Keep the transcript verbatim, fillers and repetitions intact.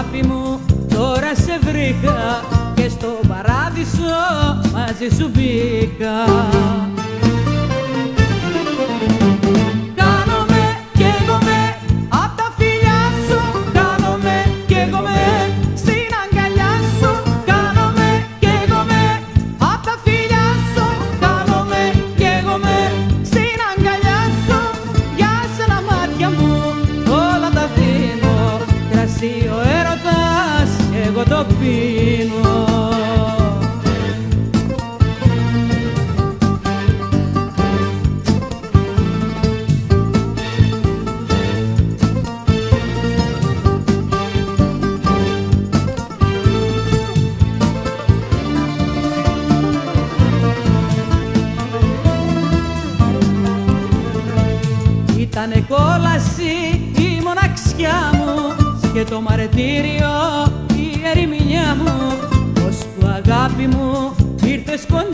αγάπη μου, τώρα σε βρήκα και στο παράδεισο μαζί σου μπήκα. Χάνομαι κι εγώ με απ' τα φιλιά σου, χάνομαι κι εγώ με στην αγκαλιά σου, χάνομαι κι εγώ με απ' τα φιλιά σου, χάνομαι κι εγώ με στην αγκαλιά σου. Για σένα μάτια μου όλα τα δίνω, κρασί ο έρωτας εγώ το πίνω. Ήτανε κόλαση η μοναξιά μου και το μαρτύριο η ερημιά μου, ως που αγάπη μου ήρθες κοντά